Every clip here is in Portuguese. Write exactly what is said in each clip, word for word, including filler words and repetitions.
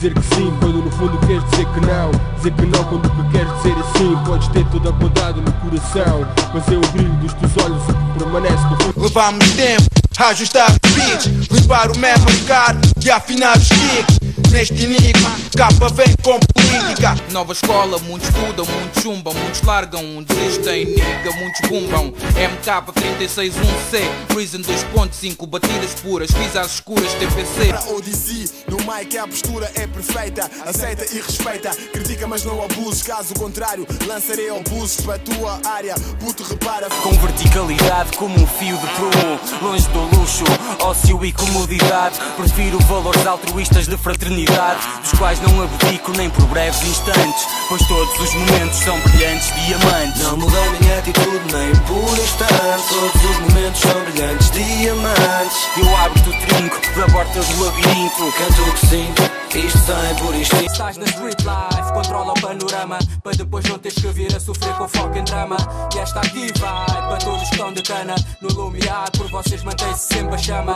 dizer que sim quando no fundo queres dizer que não. Dizer que não quando o que queres dizer é sim. Podes ter toda a bondade no coração, mas é o brilho dos teus olhos o que permanece no fundo. Levamos tempo a ajustar os beats, limpar o memory card e afinar os kicks. Neste enigma, capa vem com política. Nova escola, muitos estudam, muitos chumbam, muitos largam, um desistem, niga, muitos bumbam. M K trinta e seis um C, Reason dois ponto cinco, batidas puras, fiz às escuras, T P C. Para o D C, no mic a postura é perfeita, aceita e respeita, critica mas não abuses, caso contrário lançarei obusos para a tua área, puto repara. Com verticalidade como um fio de prumo, longe do luxo, ócio e comodidade, prefiro valores altruístas de fraternidade, dos quais não abdico nem por breves instantes, pois todos os momentos são brilhantes diamantes. Não mudou minha atitude nem por instante, todos os momentos são brilhantes diamantes. Eu abro-te o trinco da porta do labirinto, canto o que sinto, isto sai por instinto. Estás na street life, controla o panorama, para depois não teres que vir a sofrer com foco em drama. E esta aqui vai para todos que estão de cana, no lumiar por vocês mantém-se sempre a chama.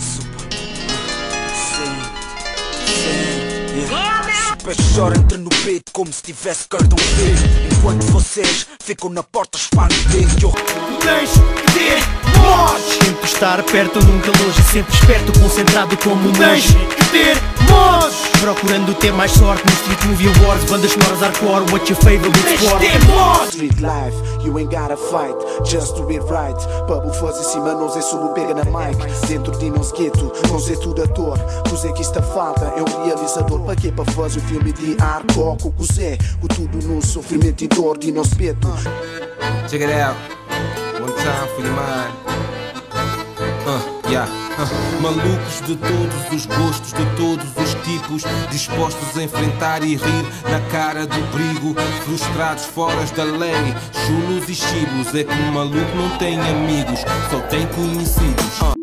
Peixe chora, entra no peito como se tivesse cartão verde, enquanto vocês ficam na porta espalhando o dedo. Tens que ter voz. Sempre estar perto, nunca longe, sempre esperto, concentrado como um Tens monge. que ter voz. Procurando ter mais sorte no Street Movie Awards, bandas sonoras hardcore, what's your favorite Tens sport? que ter voz. Street life, you ain't gotta fight, just do it right. Bubble fuzz em cima, não sei sobre pega na mic. Dentro de nós gueto, não sei tudo ator. Cusé que está falta, é um realizador. Para que para fazer um filme de hardcore? Com Cusé, com tudo no sofrimento e dor de nosso peito. Check it out, one time for your mind. Uh, yeah. uh. Malucos de todos os gostos, de todos os tipos, dispostos a enfrentar e rir na cara do perigo, frustrados fora da lei, chulos e chibos. É que um maluco não tem amigos, só tem conhecidos. uh.